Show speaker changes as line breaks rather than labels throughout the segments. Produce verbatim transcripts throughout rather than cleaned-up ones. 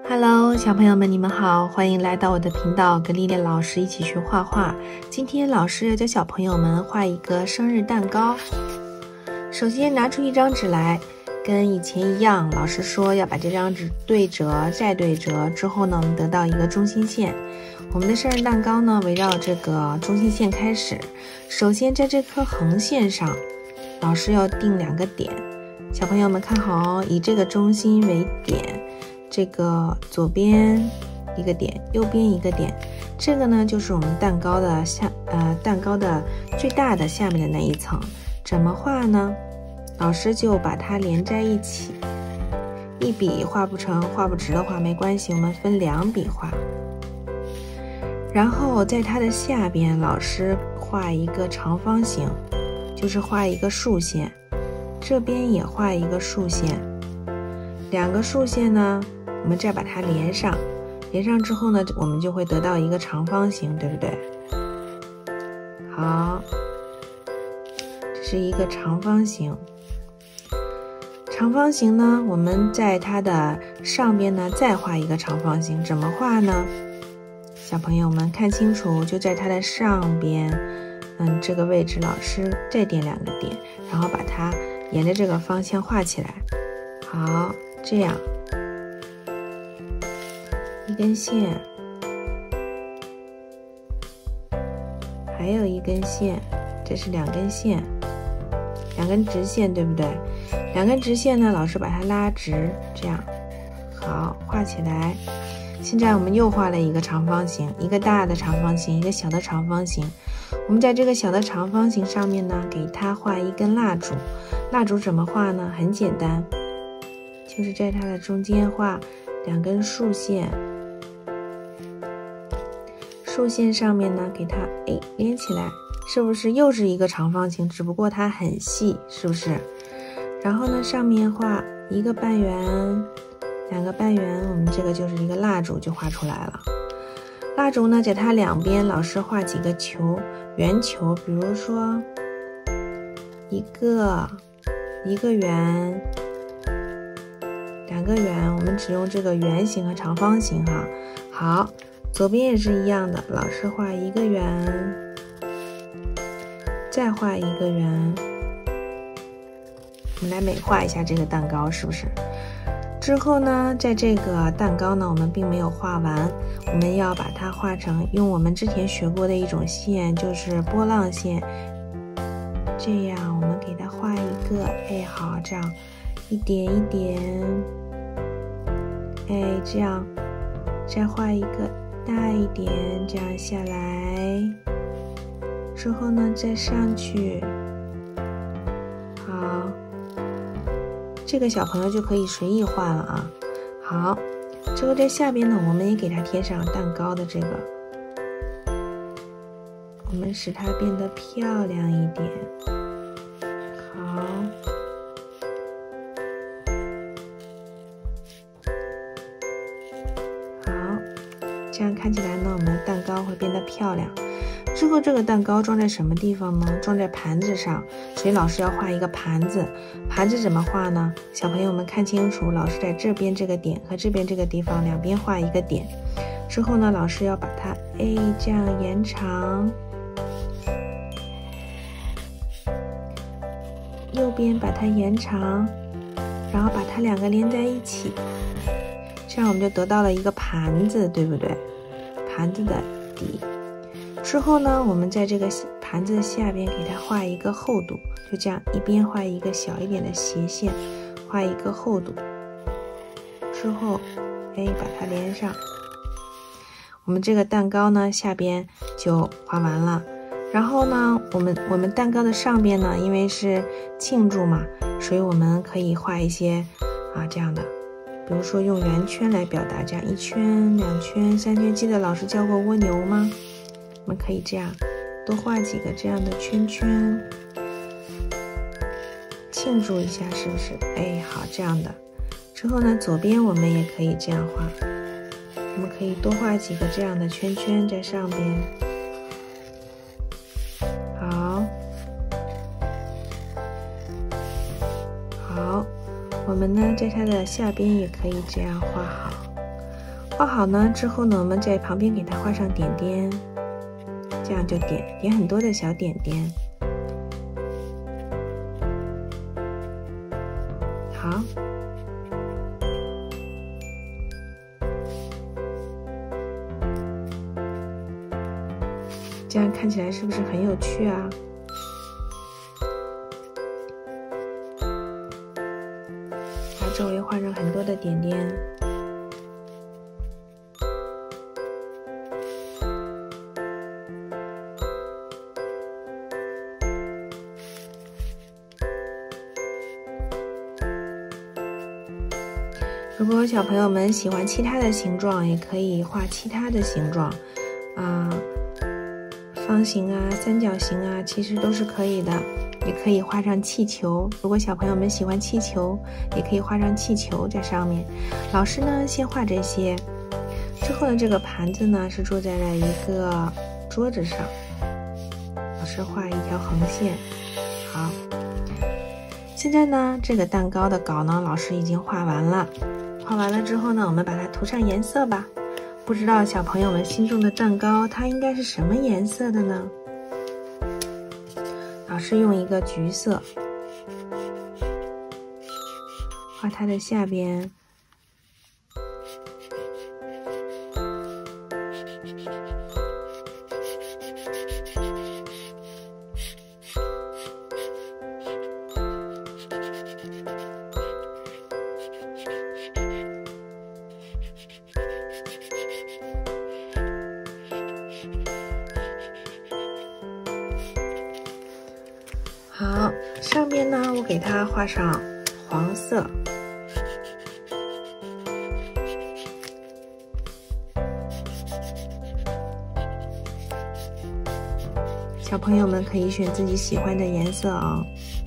Hello， 小朋友们，你们好，欢迎来到我的频道，跟丽丽老师一起学画画。今天老师要教小朋友们画一个生日蛋糕。首先拿出一张纸来，跟以前一样，老师说要把这张纸对折，再对折，之后呢，我们得到一个中心线。我们的生日蛋糕呢，围绕这个中心线开始。首先在这颗横线上，老师要定两个点。小朋友们看好哦，以这个中心为点，这个左边一个点，右边一个点，这个呢就是我们蛋糕的下呃蛋糕的最大的下面的那一层。怎么画呢？老师就把它连在一起，一笔画不成画不直的话没关系，我们分两笔画。然后在它的下边，老师画一个长方形，就是画一个竖线，这边也画一个竖线，两个竖线呢我们再把它连上，连上之后呢，我们就会得到一个长方形，对不对？好，这是一个长方形。长方形呢，我们在它的上边呢再画一个长方形，怎么画呢？小朋友们看清楚，就在它的上边，嗯，这个位置老师再点两个点，然后把它沿着这个方向画起来。好，这样。一根线，还有一根线，这是两根线，两根直线，对不对？两根直线呢，老师把它拉直，这样，好，画起来。现在我们又画了一个长方形，一个大的长方形，一个小的长方形。我们在这个小的长方形上面呢，给它画一根蜡烛。蜡烛怎么画呢？很简单，就是在它的中间画两根竖线。竖线上面呢，给它哎连起来，是不是又是一个长方形？只不过它很细，是不是？然后呢，上面画一个半圆，两个半圆，我们这个就是一个蜡烛就画出来了。蜡烛呢，在它两边，老师画几个球，圆球，比如说一个一个圆，两个圆，我们只用这个圆形和长方形哈。好。左边也是一样的，老师画一个圆，再画一个圆，我们来美化一下这个蛋糕，是不是？之后呢，在这个蛋糕呢，我们并没有画完，我们要把它画成用我们之前学过的一种线，就是波浪线。这样我们给它画一个，哎，好，这样一点一点，哎，这样再画一个。大一点，这样下来之后呢，再上去。好，这个小朋友就可以随意画了啊。好，之后在下边呢，我们也给它贴上蛋糕的这个，我们使它变得漂亮一点。好。这样看起来呢，我们的蛋糕会变得漂亮。之后这个蛋糕装在什么地方呢？装在盘子上，所以老师要画一个盘子。盘子怎么画呢？小朋友们看清楚，老师在这边这个点和这边这个地方两边画一个点。之后呢，老师要把它哎这样延长，右边把它延长，然后把它两个连在一起。这样我们就得到了一个盘子，对不对？盘子的底。之后呢，我们在这个盘子的下边给它画一个厚度，就这样一边画一个小一点的斜线，画一个厚度。之后，哎，把它连上。我们这个蛋糕呢，下边就画完了。然后呢，我们我们蛋糕的上边呢，因为是庆祝嘛，所以我们可以画一些啊这样的。比如说用圆圈来表达，这样一圈、两圈、三圈，记得老师教过蜗牛吗？我们可以这样多画几个这样的圈圈，庆祝一下，是不是？哎，好，这样的。之后呢，左边我们也可以这样画，我们可以多画几个这样的圈圈在上边。好，好。我们呢，在它的下边也可以这样画好。 画好呢之后呢，我们在旁边给它画上点点，这样就点点很多的小点点。好，这样看起来是不是很有趣啊？把周围画上很多的点点。如果小朋友们喜欢其他的形状，也可以画其他的形状，啊、呃，方形啊、三角形啊，其实都是可以的。也可以画上气球，如果小朋友们喜欢气球，也可以画上气球在上面。老师呢，先画这些，之后呢，这个盘子呢是坐在了一个桌子上，老师画一条横线。好，现在呢，这个蛋糕的稿呢，老师已经画完了。画完了之后呢，我们把它涂上颜色吧。不知道小朋友们心中的蛋糕，它应该是什么颜色的呢？老师用一个橘色画它的下边，好，上边呢，我给它画上黄色。小朋友们可以选自己喜欢的颜色啊。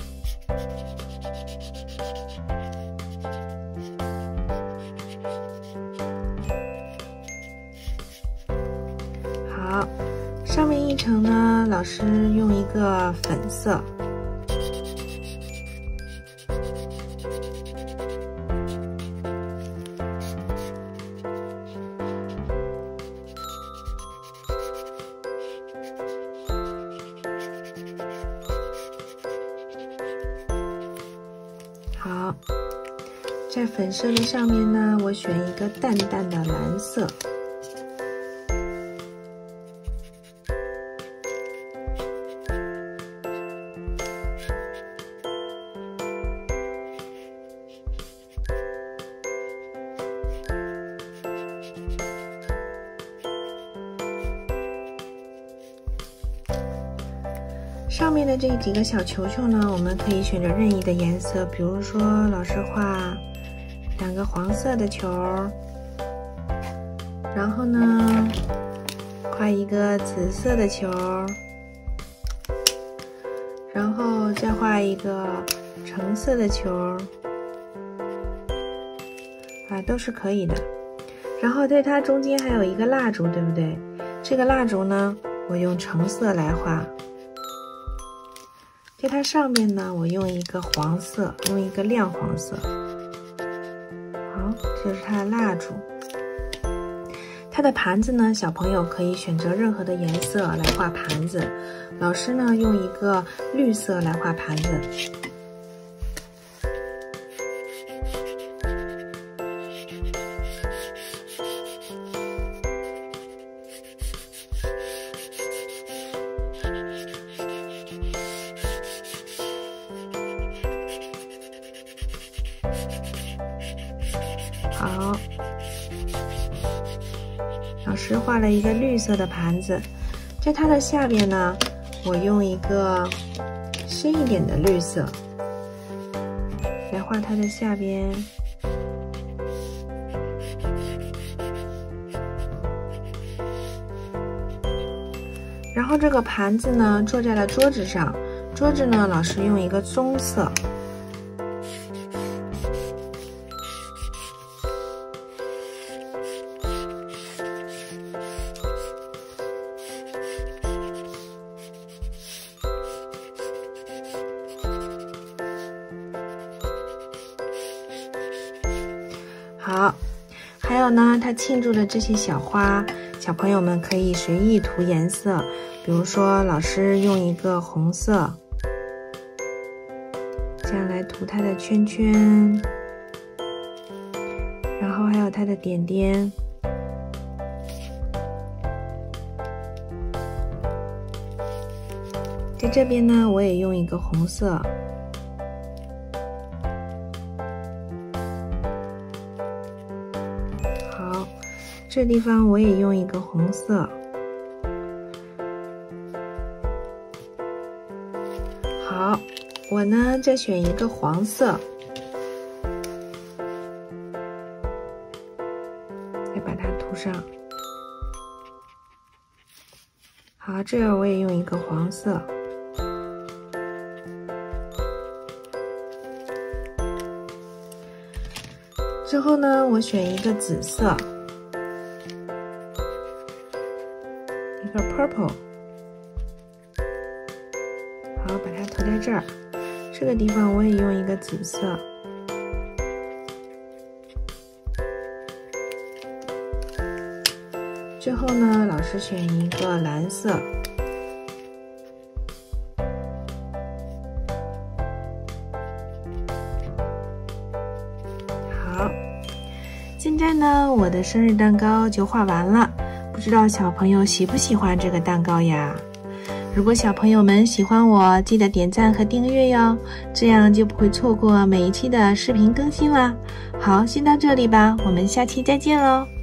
好，上面一层呢，老师用一个粉色。好，在粉色的上面呢，我选一个淡淡的蓝色。上面的这几个小球球呢，我们可以选择任意的颜色，比如说老师画两个黄色的球，然后呢画一个紫色的球，然后再画一个橙色的球，啊，都是可以的。然后在它中间还有一个蜡烛，对不对？这个蜡烛呢，我用橙色来画。在它上面呢，我用一个黄色，用一个亮黄色。好，这是它的蜡烛。它的盘子呢，小朋友可以选择任何的颜色来画盘子。老师呢，用一个绿色来画盘子。好，老师画了一个绿色的盘子，在它的下边呢，我用一个深一点的绿色来画它的下边。然后这个盘子呢，坐在了桌子上，桌子呢，老师用一个棕色。好， 还有呢，它庆祝的这些小花，小朋友们可以随意涂颜色，比如说老师用一个红色，这样来涂它的圈圈，然后还有它的点点。在这边呢，我也用一个红色。好，这地方我也用一个红色。好，我呢再选一个黄色，再把它涂上。好，这样我也用一个黄色。之后呢，我选一个紫色，一个 purple， 好，把它涂在这儿。这个地方我也用一个紫色，最后呢，老师选一个蓝色。好，现在呢，我的生日蛋糕就画完了，不知道小朋友喜不喜欢这个蛋糕呀？如果小朋友们喜欢我，记得点赞和订阅哟，这样就不会错过每一期的视频更新啦。好，先到这里吧，我们下期再见喽。